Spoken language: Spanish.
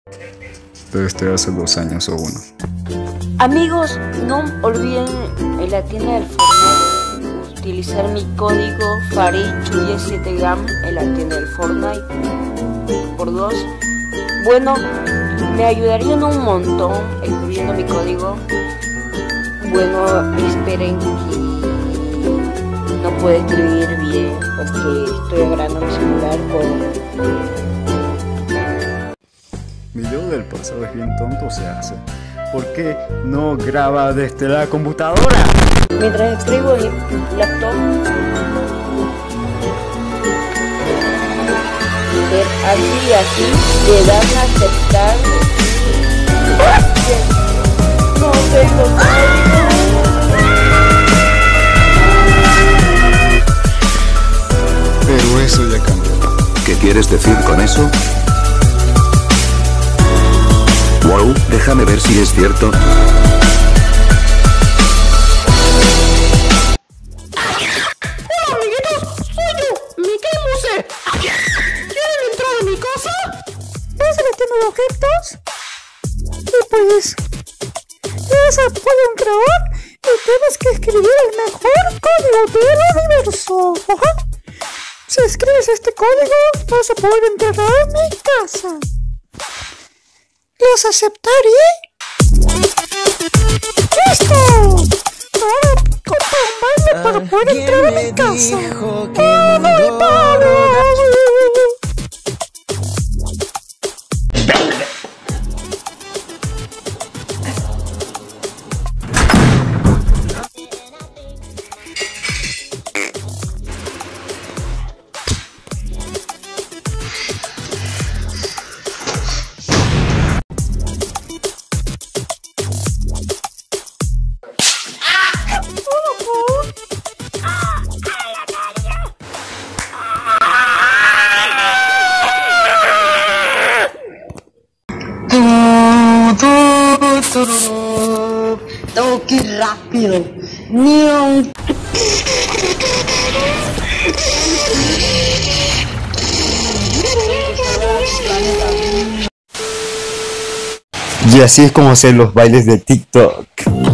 Desde hace 2 años o 1. Amigos, no olviden en la tienda del Fortnite utilizar mi código FARICHUY7GAM en la tienda del Fortnite por 2. Bueno, me ayudarían un montón escribiendo mi código. Bueno, esperen que no puedo escribir bien porque estoy agarrando mi celular con... Mi yo del pasado es bien tonto se hace. ¿Por qué no graba desde la computadora? Mientras escribo en el laptop, así, le dan a aceptar. No tengo código. Pero eso ya cambió. ¿Qué quieres decir con eso? Wow, déjame ver si es cierto. Hola amiguitos, soy yo, Mickey Mouse. ¿Quieren entrar a mi casa? ¿Ves la tienda de objetos? Y pues, tienes apoyo a un creador y tienes que escribir el mejor código del universo. Ajá. Si escribes este código, vas a poder entrar a mi casa. ¿Los aceptaré? ¡Listo! Ahora compra un baile para poder entrar a mi casa. ¡Ay, paros! Tengo que ir rápido. Neon. Y así es como hacer los bailes de TikTok.